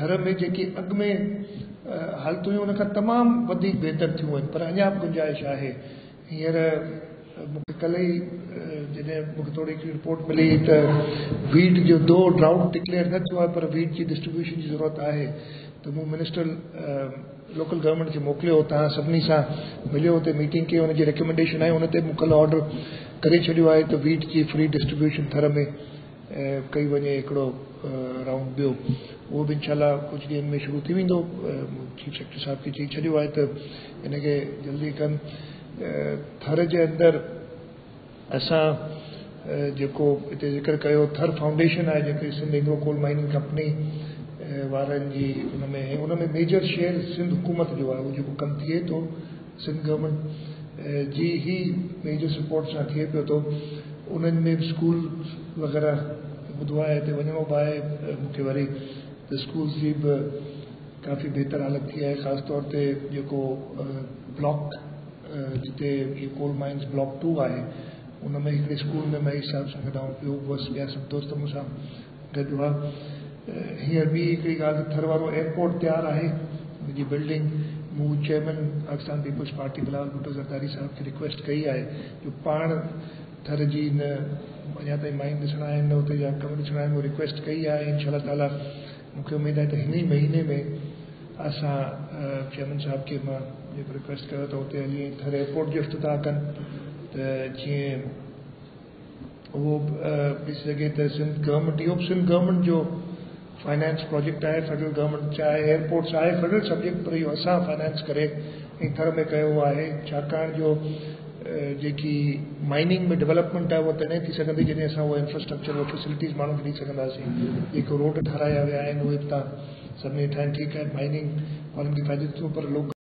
थर में जेकी अॻु में हालतूं हुयूं उन खां तमामु वधीक बहितर थियूं आहिनि, पर अञा बि गुंजाइश आहे। हींअर मूंखे कल्ह ई जॾहिं मूंखे थोरी रिपोर्ट मिली त वीट जो ड्राउट डिक्लेयर न थियो आहे, पर वीट जी डिस्ट्रीब्यूशन जी ज़रूरत आहे, त मूं मिनिस्टर लोकल गवर्नमेंट खे मोकिलियो, तव्हां सभिनी सां मिलियो, हुते मीटिंग कई, हुनजी रिकमेंडेशन आहे, हुन ते मूं कल्ह ऑर्डर करे छॾियो आहे त वीट जी फ्री डिस्ट्रीब्यूशन थर में कई वञे। हिकिड़ो राउंड ॿियो उहो बि इनशाला कुझु ॾींहंनि में शुरू थी वेंदो। चीफ सेक्रेटरी साहिब खे चई छॾियो आहे त हिनखे जल्दी कनि। थर जे अंदरि असां जेको हिते ज़िक्र कयो, थर फाउंडेशन आहे JK Sindh agro coal mining company वारनि जी, उन में मेजर शेयर सिंध हुकूमत जो आहे। उहो जेको कमु थिए थो सिंध गवर्नमेंट जी ही मेजर सपोर्ट सां थिए पियो थो। उन्हनि में बि स्कूल वग़ैरह ॿुधो आहे, हिते वञिणो बि आहे मूंखे वरी, त स्कूल्स जी बि काफ़ी बहितर हालत थी आहे। ख़ासि तौर ते जेको ब्लॉक जिते इहे कोल माइन्स ब्लॉक 2 आहे, उन में हिकिड़े स्कूल में मई साहिब सां गॾु ऐं ॿियो बसि ॿिया सभु दोस्त मूंसां गॾु हुआ। हींअर ॿी हिकिड़ी ॻाल्हि, थर वारो एयरपोर्ट तयारु आहे, हुनजी बिल्डिंग मूं चेयरमैन पाकिस्तान पीपल्स पार्टी बिलावल भुट्टो ज़रदारी साहिब खे रिक्वेस्ट कई आहे जो पाण थर जी न अञा ताईं माइन ॾिसणा आहिनि, न हुते जा कम ॾिसणा आहिनि, उहो रिक्वेस्ट कई आहे। इनशा ताला मूंखे उमेदु आहे त हिन ई महीने में असां चेयरमैन साहिब खे मां जेको रिक्वेस्ट कयो त हुते हली थर एयरपोर्ट जो इफ़्तिताह कनि, त जीअं उहो ॾिसी सघे त सिंध गवर्नमेंट, इहो बि सिंध गवर्नमेंट जो फाइनेंस प्रोजेक्ट आहे। फेडरल गवर्नमेंट चाहे एयरपोर्ट्स आहे फेडरल सब्जेक्ट, पर इहो असां फाइनेंस करे ऐं थर में कयो आहे, छाकाणि जो जेकी माइनिंग में डेवलपमेंट आहे उहा तॾहिं थी सघंदी जॾहिं असां उहा इंफ्रास्ट्रक्चर उहा फैसिलिटीज़ माण्हुनि खे ॾेई सघंदासीं। जेको रोड ठाहिराया विया आहिनि उहे बि तव्हां सभिनी ठाहिनि, ठीकु आहे, माइनिंग वारनि खे फ़ाइदो थियो, पर लोग